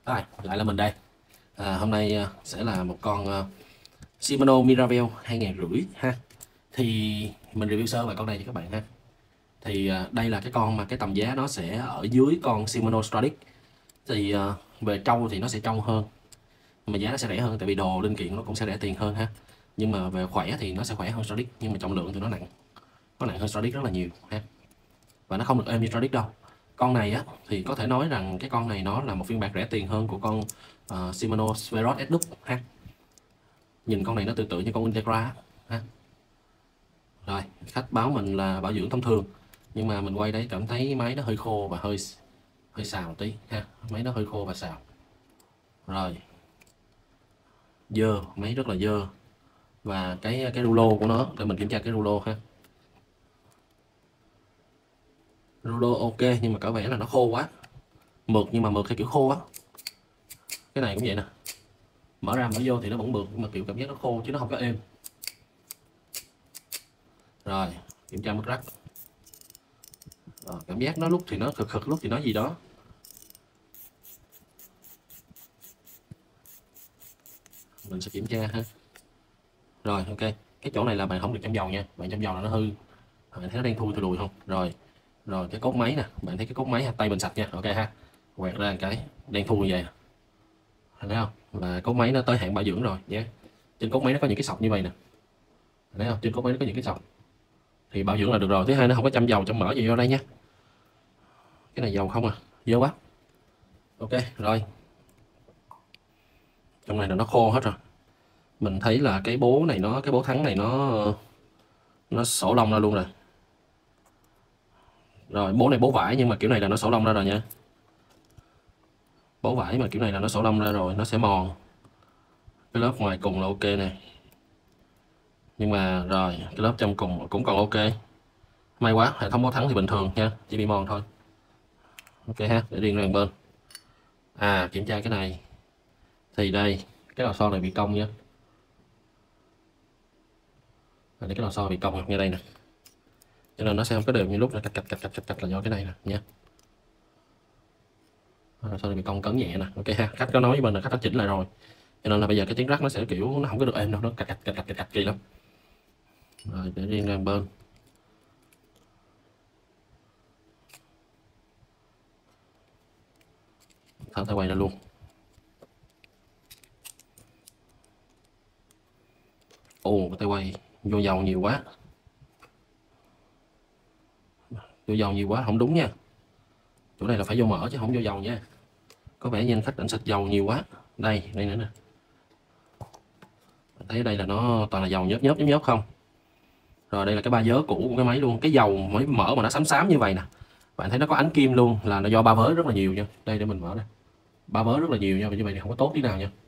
Rồi, lại là mình đây. Hôm nay sẽ là một con Shimano Miravel 2.500 ha. Thì mình review sơ về con này cho các bạn ha. Thì đây là cái con mà cái tầm giá nó sẽ ở dưới con Shimano Stradic. Thì về trâu thì nó sẽ trâu hơn, mà giá nó sẽ rẻ hơn tại vì đồ linh kiện nó cũng sẽ rẻ tiền hơn ha. Nhưng mà về khỏe thì nó sẽ khỏe hơn Stradic, nhưng mà trọng lượng thì nó nặng hơn Stradic rất là nhiều ha. Và nó không được êm như Stradic đâu. Con này á thì có thể nói rằng cái con này nó là một phiên bản rẻ tiền hơn của con Shimano Sverot S-Dub ha. Nhìn con này nó tương tự như con Integra ha. Rồi, khách báo mình là bảo dưỡng thông thường, nhưng mà mình quay đấy cảm thấy máy nó hơi khô và hơi hơi xào tí ha. Máy nó hơi khô và xào. Rồi, dơ, máy rất là dơ. Và cái rulo của nó, để mình kiểm tra cái rulo ha. Rulo ok, nhưng mà có vẻ là nó khô quá. Mượt, nhưng mà mượt theo kiểu khô á. Cái này cũng vậy nè, mở ra mở vô thì nó vẫn mượt, nhưng mà kiểu cảm giác nó khô chứ nó không có êm. Rồi, kiểm tra mức rắc. Cảm giác nó lúc thì nó khực, lúc thì nó gì đó. Mình sẽ kiểm tra ha. Rồi, ok. Cái chỗ này là bạn không được châm dầu nha, bạn châm dầu là nó hư. Bạn thấy nó đang thui lùi không? Rồi cái cốt máy nè, bạn thấy cái cốt máy tay mình sạch nha, ok ha. Quẹt ra một cái đen thui như vậy, thấy không? Và cốt máy nó tới hạn bảo dưỡng rồi nhé. Trên cốt máy nó có những cái sọc như vậy nè, thấy không? Trên cốt máy nó có những cái sọc thì bảo dưỡng là được rồi. Thứ hai, nó không có châm dầu châm mỡ gì vô đây nha. Cái này dầu không à, dơ quá. Ok rồi, trong này là nó khô hết rồi. Mình thấy là cái bố này cái bố thắng này nó sổ lông ra luôn rồi. Rồi bố này bố vải, nhưng mà kiểu này là nó sổ lông ra rồi nha. Bố vải mà kiểu này là nó sổ lông ra rồi, nó sẽ mòn. Cái lớp ngoài cùng là ok này, nhưng mà rồi cái lớp trong cùng cũng còn ok. May quá, hệ thống bố thắng thì bình thường nha, chỉ bị mòn thôi. Ok ha, để riêng ra một bên. Kiểm tra cái này thì đây, cái lò xo này bị cong nha. Cái lò xo bị cong ngay đây nè, cho nên nó sẽ không có đều như lúc là cạch là do cái này nè nha. Lò xo này bị cong cấn nhẹ nè, ok ha. Khách có nói với mình là khách đã chỉnh lại rồi, cho nên là bây giờ cái tiếng rắc nó sẽ kiểu nó không có được êm đâu, nó cạch kỳ lắm. Rồi để riêng ra một bên. Tháo tay quay ra luôn. Cái tay quay vô dầu nhiều quá, không đúng nha. Chỗ này là phải vô mỡ chứ không vô dầu nha. Có vẻ như anh khách định xịt dầu nhiều quá. Đây nữa nè, thấy đây là nó toàn là dầu nhớp không. Rồi đây là cái ba vớ cũ của cái máy luôn. Cái dầu mới mỡ mà nó xám như vậy nè, bạn thấy nó có ánh kim luôn, là nó do ba vớ rất là nhiều nha. Đây để mình mở đây, ba vớ rất là nhiều nha, như vậy thì không có tốt tí nào nha.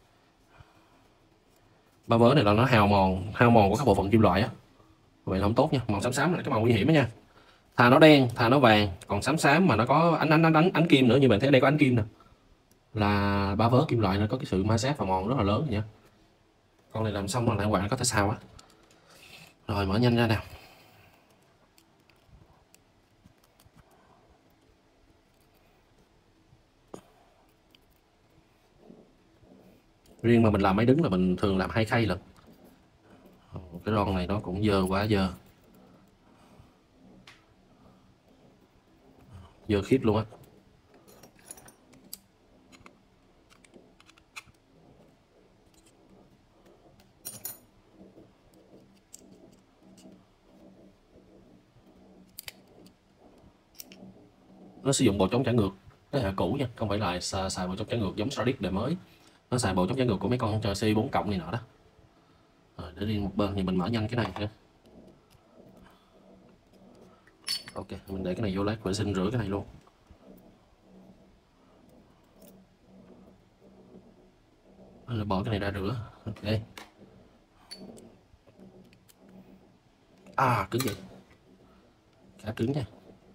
Ba vớ này là nó hao mòn của các bộ phận kim loại á, vậy là không tốt nha. Màu xám là cái màu nguy hiểm đó nha. Thà nó đen, thà nó vàng, còn xám mà nó có ánh kim nữa, như bạn thấy đây có ánh kim nè, là ba vớ kim loại nó có cái sự ma sát và mòn rất là lớn nha. Con này làm xong rồi lại quạng có thể sao á. Rồi mở nhanh ra nào. Riêng mà mình làm máy đứng là mình thường làm 2 khay lận. Cái ron này nó cũng dơ quá, dơ khiếp luôn á. Nó sử dụng bộ chống trả ngược thế hệ cũ nha, không phải là xài bộ chống trả ngược giống Stradic đời mới. Nó xài bộ chống trả ngược của mấy con C4 cộng này nọ đó. Rồi để riêng một bên thì mình mở nhanh cái này nha. Ok, mình để cái này vô lát vệ sinh rửa cái này luôn. Rồi bỏ cái này ra rửa. Ok. Cứng vậy, khá cứng nha.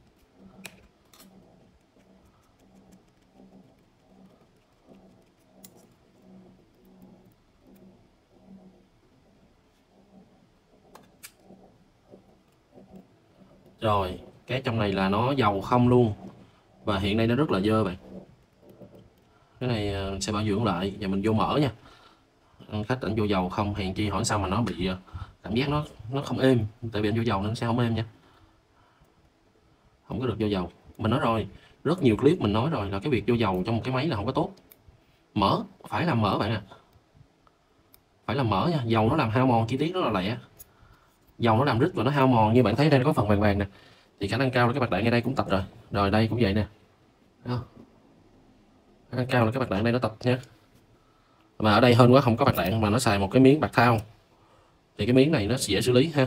Rồi cái trong này là nó dầu không luôn, và hiện nay nó rất là dơ bạn. Cái này sẽ bảo dưỡng lại và mình vô mở nha. Khách ảnh vô dầu không, hèn chi hỏi sao mà nó bị cảm giác nó không êm, tại vì anh vô dầu nó sẽ không êm nha, không có được vô dầu. Mình nói rồi, rất nhiều clip mình nói rồi là cái việc vô dầu trong một cái máy là không có tốt. Mở phải làm mở bạn ạ, phải làm mở nha. Dầu nó làm hao mòn chi tiết rất là lẹ, dầu nó làm rít và nó hao mòn. Như bạn thấy đây nó có phần vàng vàng nè, thì khả năng cao là cái bạc đạn ngay đây cũng tập rồi. Rồi đây cũng vậy nè, thấy không? Khả năng cao là cái bạc đạn đây nó tập nha. Mà ở đây hơn quá không có bạc đạn mà nó xài một cái miếng bạc thau, thì cái miếng này nó dễ xử lý ha.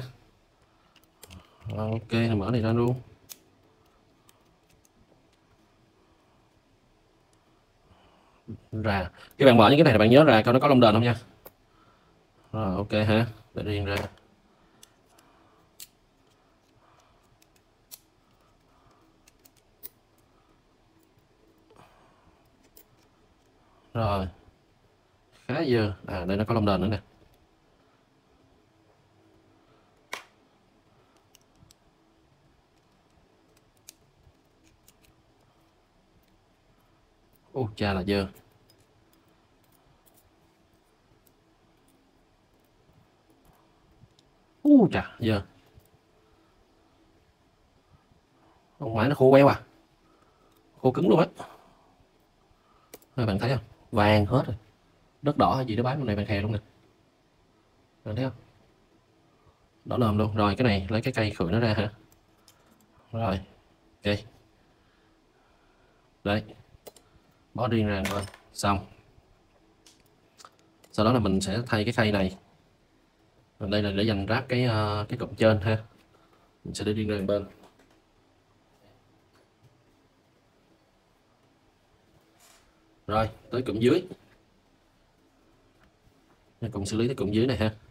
Ok, mở này ra luôn. Ra cái bạn mở những cái này là bạn nhớ ra coi nó có lông đền không nha. Rồi ok ha, để riêng ra. Rồi khá dơ, đây nó có lông đền nữa nè. Ô cha là dơ. Chà dơ. Không phải nó khô queo à, khô cứng luôn á. Bạn thấy không, vàng hết rồi, đất đỏ hay gì đó bám trong này vàng khè luôn nè, bạn thấy không, đỏ lòm luôn. Rồi cái này lấy cái cây khử nó ra hả. Rồi ok, đây bỏ riêng ra rồi xong. Sau đó là mình sẽ thay cái khay này, đây là để dành ráp cái cụm trên ha, mình sẽ để riêng ra một bên. Rồi tới cụm dưới, cùng xử lý cái cụm dưới này ha.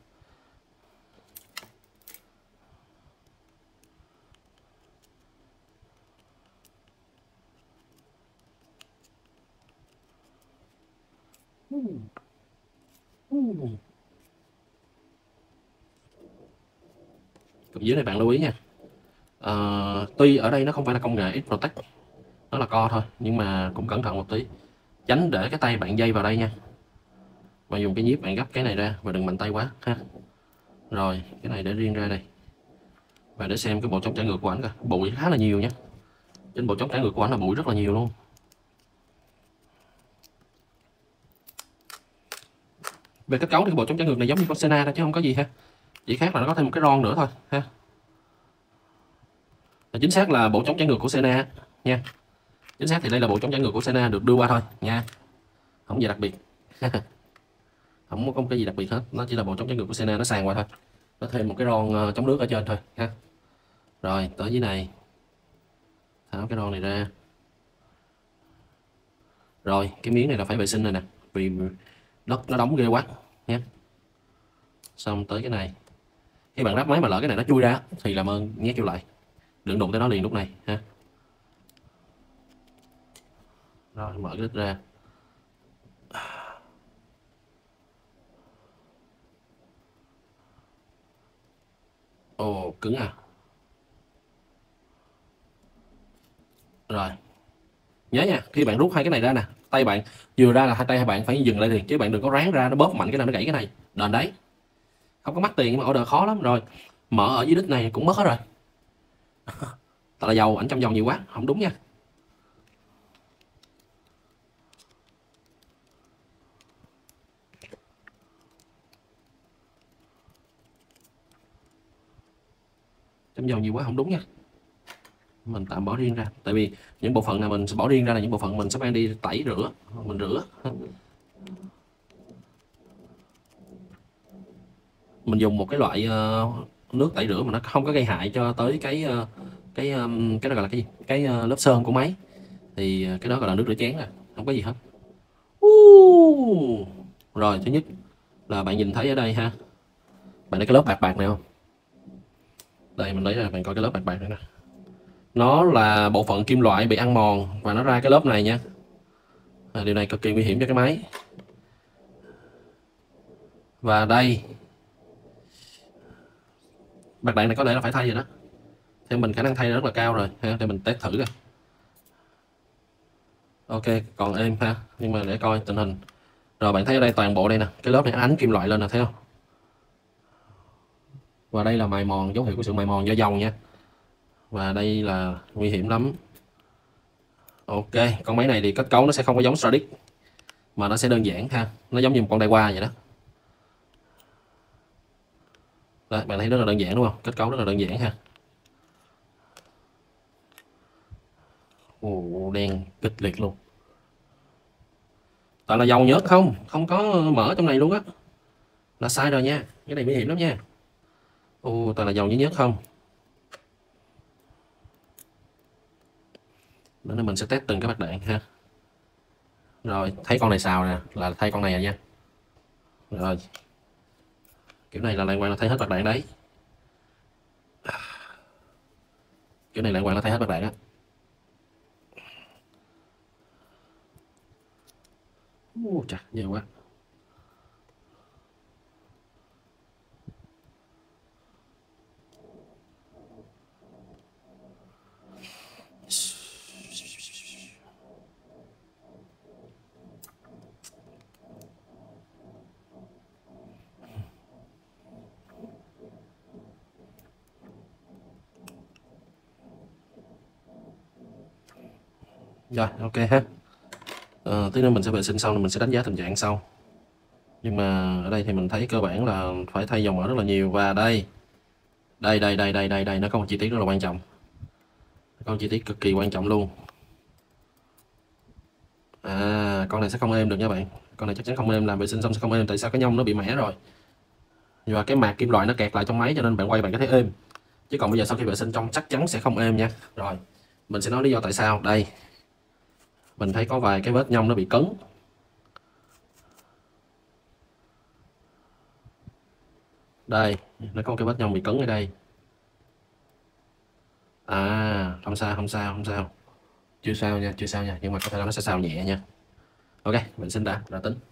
Cụm dưới này bạn lưu ý nha, tuy ở đây nó không phải là công nghệ X-Protect, nó là co thôi, nhưng mà cũng cẩn thận một tí, tránh để cái tay bạn dây vào đây nha. Và dùng cái nhíp bạn gấp cái này ra và đừng mạnh tay quá ha. Rồi cái này để riêng ra đây, và để xem cái bộ chống trả ngược của ảnh coi, bụi khá là nhiều nhé. Trên bộ chống trả ngược của ảnh là bụi rất là nhiều luôn. Về kết cấu thì bộ chống trả ngược này giống như con Sena thôi chứ không có gì ha, chỉ khác là nó có thêm một cái ron nữa thôi ha. Và chính xác là bộ chống trả ngược của Sena nha, chính xác thì đây là bộ chống trả ngược của Sena được đưa qua thôi nha, không gì đặc biệt. Không có cái gì đặc biệt hết, nó chỉ là bộ chống trả ngược của Sena nó sàn qua thôi, nó thêm một cái ron chống nước ở trên thôi ha. Rồi tới dưới này, tháo cái ron này ra. Rồi cái miếng này là phải vệ sinh rồi nè, vì đất nó đóng ghê quá nhé. Xong tới cái này, khi bạn lắp máy mà lỡ cái này nó chui ra thì làm ơn nhét vô lại, đừng đụng tới nó liền lúc này ha. Rồi mở cái đít ra. Ồ cứng à. Rồi nhớ nha, khi bạn rút hai cái này ra nè, tay bạn vừa ra là hai tay hai bạn phải dừng lại liền, chứ bạn đừng có ráng ra nó bóp mạnh cái nào nó gãy cái này, đền đấy. Không có mắc tiền nhưng mà order khó lắm. Rồi mở ở dưới đít này cũng mất hết rồi. Tại là dầu ảnh trong dầu nhiều quá, không đúng nha. Trong dầu nhiều quá không đúng nha, mình tạm bỏ riêng ra, tại vì những bộ phận này mình sẽ bỏ riêng ra là những bộ phận mình sẽ mang đi tẩy rửa, mình rửa. Mình dùng một cái loại nước tẩy rửa mà nó không có gây hại cho tới cái đó gọi là cái gì, lớp sơn của máy, thì cái đó gọi là nước rửa chén, không có gì hết. Rồi thứ nhất là bạn nhìn thấy ở đây ha, bạn thấy cái lớp bạc bạc này không, đây mình lấy ra bạn coi cái lớp bạc bạc này nè, nó là bộ phận kim loại bị ăn mòn và nó ra cái lớp này nha. Điều này cực kỳ nguy hiểm cho cái máy. Và đây bạc đạn này có lẽ là phải thay rồi đó, theo mình khả năng thay rất là cao rồi ha, để mình test thử coi. Ok, còn êm ha, nhưng mà để coi tình hình. Rồi bạn thấy ở đây toàn bộ đây nè, cái lớp này ánh kim loại lên nè, thấy không? Và đây là mài mòn, dấu hiệu của sự mài mòn do dầu nha. Và đây là nguy hiểm lắm. Ok, con máy này thì kết cấu nó sẽ không có giống Stradic, mà nó sẽ đơn giản ha, nó giống như một con Daiwa vậy đó. Đấy, bạn thấy rất là đơn giản đúng không? Kết cấu rất là đơn giản ha. Ồ, đen kịch liệt luôn. Toàn là dầu nhớt không, không có mỡ trong này luôn á. Là sai rồi nha, cái này nguy hiểm lắm nha. Ồ, toàn là dầu nhớt không. Đó nên mình sẽ test từng cái bạc đạn ha. Rồi, thấy con này xào nè, là thay con này rồi nha. Rồi, kiểu này là làng quang là thay hết bạc đạn đấy. Kiểu này làng quang là thay hết bạc đạn á. Chà, nhiều quá. Rồi, ok ha. Tí nữa mình sẽ vệ sinh xong rồi mình sẽ đánh giá tình trạng sau. Nhưng mà ở đây thì mình thấy cơ bản là phải thay dầu mỡ rất là nhiều. Và đây, nó có một chi tiết rất là quan trọng. Có một chi tiết cực kỳ quan trọng luôn. Con này sẽ không êm được nha bạn. Con này chắc chắn không êm, làm vệ sinh xong sẽ không êm. Tại sao? Cái nhông nó bị mẻ rồi. Và cái mạc kim loại nó kẹt lại trong máy cho nên bạn quay bạn có thấy êm. Chứ còn bây giờ sau khi vệ sinh trong chắc chắn sẽ không êm nha. Rồi, mình sẽ nói lý do tại sao. Đây, mình thấy có vài cái vết nhông nó bị cứng. Đây, nó có cái vết nhông bị cứng ở đây. Không sao. Chưa sao nha, nhưng mà có thể là nó sẽ xào nhẹ nha. Ok, vệ sinh đã, rồi tính.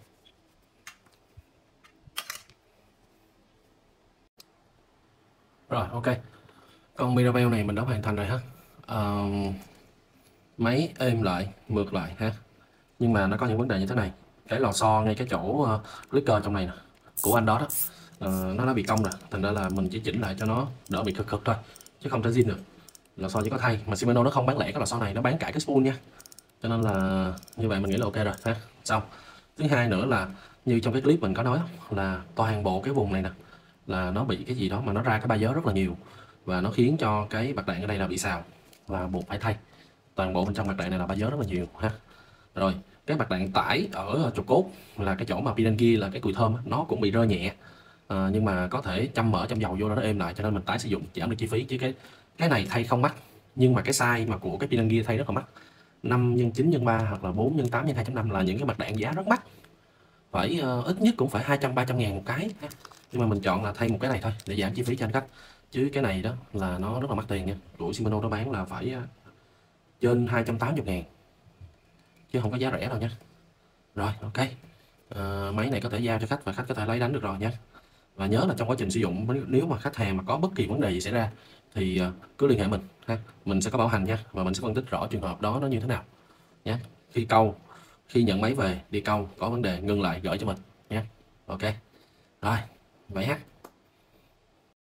Rồi, ok. Con Mirabell này mình đã hoàn thành rồi ha. Ờ, Máy êm lại, mượt lại ha. Nhưng mà nó có những vấn đề như thế này. Cái lò xo ngay cái chỗ clicker trong này nè, của anh đó đó, nó đã bị cong rồi. Thành ra là mình chỉ chỉnh lại cho nó đỡ bị cực cực thôi, chứ không thể zin được. Lò xo chỉ có thay, mà Shimano nó không bán lẻ cái lò xo này, nó bán cả cái spool nha. Cho nên là như vậy mình nghĩ là ok rồi ha. Xong. Thứ hai nữa là như trong cái clip mình có nói là toàn bộ cái vùng này nè là nó bị cái gì đó mà nó ra cái ba giớ rất là nhiều, và nó khiến cho cái bạc đạn ở đây là bị xào và buộc phải thay. Toàn bộ bên trong bạc đạn này là ba giớ rất là nhiều ha. Rồi cái bạc đạn tải ở trục cốt là cái chỗ mà pin gear là cái cùi thơm nó cũng bị rơi nhẹ. Nhưng mà có thể châm mỡ châm dầu vô nó êm lại cho nên mình tái sử dụng giảm được chi phí. Chứ cái này thay không mắc, nhưng mà cái size mà của cái pin gear thay rất là mắc. 5x9x3 hoặc là 4x8x2.5 là những cái mặt đạn giá rất mắc, phải ít nhất cũng phải 200-300 ngàn một cái. Nhưng mà mình chọn là thay một cái này thôi để giảm chi phí cho anh khách, chứ cái này đó là nó rất là mắc tiền nha. Của Shimano nó bán là phải trên 280 ngàn, chứ không có giá rẻ đâu nha. Rồi ok, máy này có thể giao cho khách và khách có thể lấy đánh được rồi nha. Và nhớ là trong quá trình sử dụng, nếu mà khách hàng mà có bất kỳ vấn đề gì xảy ra thì cứ liên hệ mình ha. Mình sẽ có bảo hành nha, và mình sẽ phân tích rõ trường hợp đó nó như thế nào nhé. Khi nhận máy về đi câu có vấn đề ngưng lại gửi cho mình nhé. Ok rồi, vậy ha.